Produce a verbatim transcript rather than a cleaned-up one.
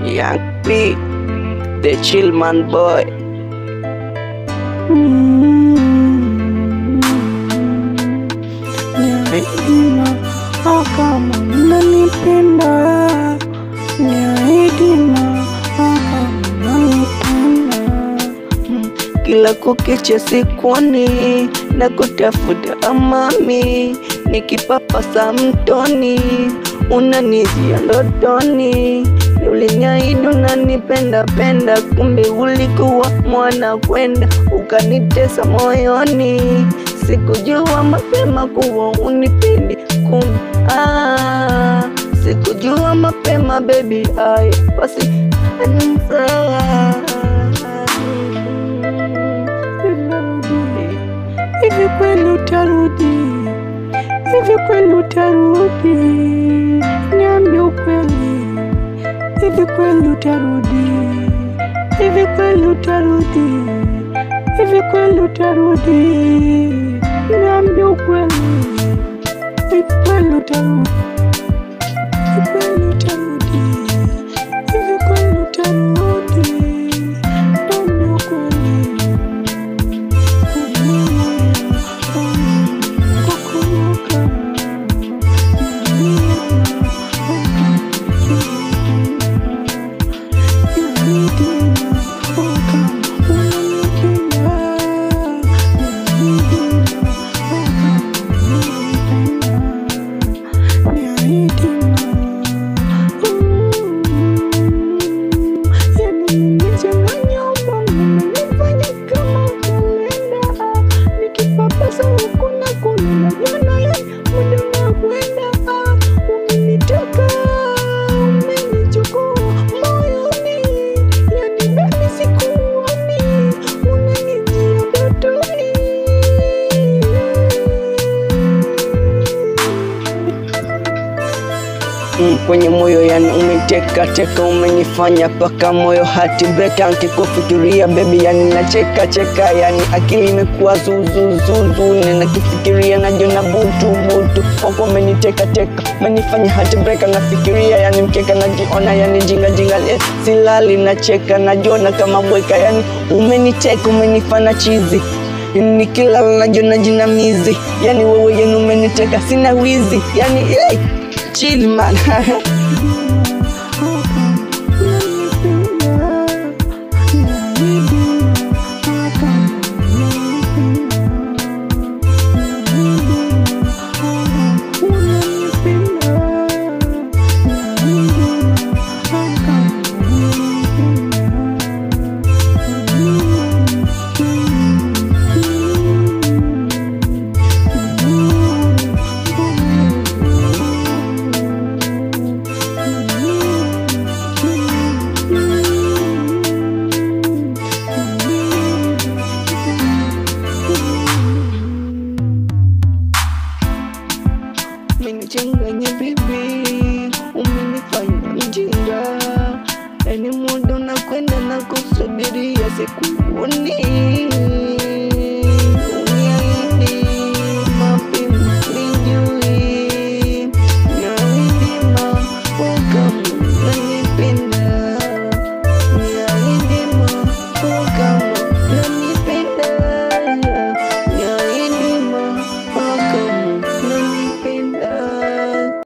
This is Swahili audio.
Young P, the chill man boy. Niahidi kama unanipenda, niahidi kama unanipenda. Kila kukicha sikuoni na kutafuta amani, nikipapasa mtoni unanijia ndotoni. Uliniahidi unanipenda penda, kumbe ulikuwa mwana kwenda, ukanitesa moyoni. Sikujua mapema kuwa unipendi, kumbe ah, sikujua mapema baby, ay basi sawa. Hivi kweli utarudi? Hivi kweli utarudi? Niambie ukweli. Hivi kweli utarudi? Hivi kweli utarudi? Hivi kweli utarudi? Niambie ukweli. Hivi kweli utarudi? Hivi kweli utarudi? Hivi kweli utarudi? Niambie ukweli. Kwenye moyo yani umeteka teka, umenifanya paka moyo hati breka. Nikikufikiria baby yani nacheka cheka, yani akili imekuwa zuzuzuzu. Ninakifikiria najiona butu butu, wako umeniteka teka, umenifanya hati breka. Nafikiria yani mkeka, najiona yani jinga jinga, silali nacheka, najiona kama bweka. Yani umeniteka, umenifanya chizi, nikilala najiona jinamizi. Yani wewe yani umeniteka, sina wizi yani hey. Chill man.